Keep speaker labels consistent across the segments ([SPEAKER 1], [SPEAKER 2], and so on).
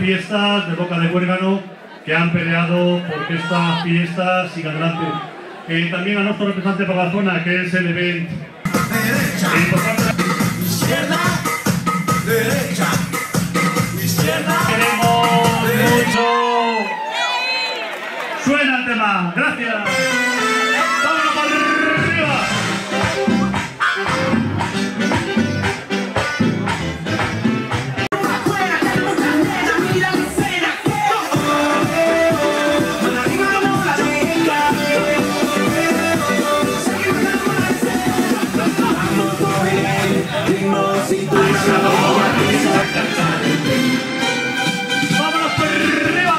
[SPEAKER 1] Fiestas de Boca de Huérgano que han peleado porque esta fiesta siga adelante. También a nuestro representante para la zona, que es el evento.
[SPEAKER 2] Izquierda, derecha, izquierda.
[SPEAKER 1] Queremos mucho. Suena el tema. Gracias. ¡Vámonos para arriba! ¡Vámonos por arriba!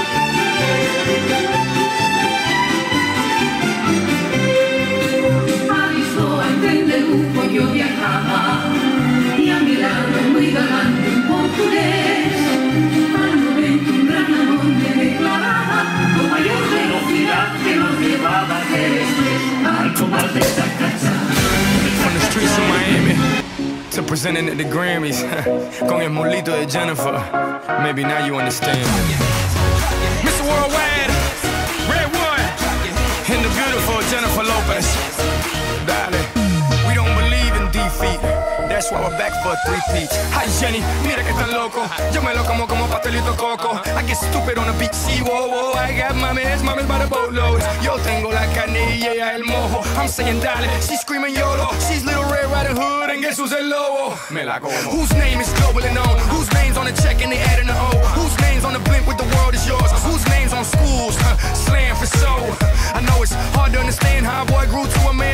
[SPEAKER 3] Ha visto al tren de lujo yo viajaba y a mi lado muy galante un portugués. Al momento un gran amor me declaraba con mayor velocidad que nos llevaba a hacer estrés al compás de cha-cha-cha.
[SPEAKER 4] From the streets of Miami to presenting at the Grammys con el molito de Jennifer. Maybe now you understand. Mr. Worldwide, Redwood, and the beautiful Jennifer Lopez. Dale, we don't believe in defeat. That's why we're back for a three-peat. Hi Jenny, mira que tan loco. Yo me lo como pastelito coco. I get stupid on the beach, see, whoa, whoa. I got mames by the boatload. Yo tengo la carne y ella el mojo. I'm saying dale, she's screaming YOLO. She's Little Red Riding Hood and guess who's el lobo? Me la como. Whose name is globally known? Whose name's on the check and they adding the O? Whose name's on the blimp with the world is yours? Whose name's on schools? Slam for soul. I know it's hard to understand how a boy grew to a man.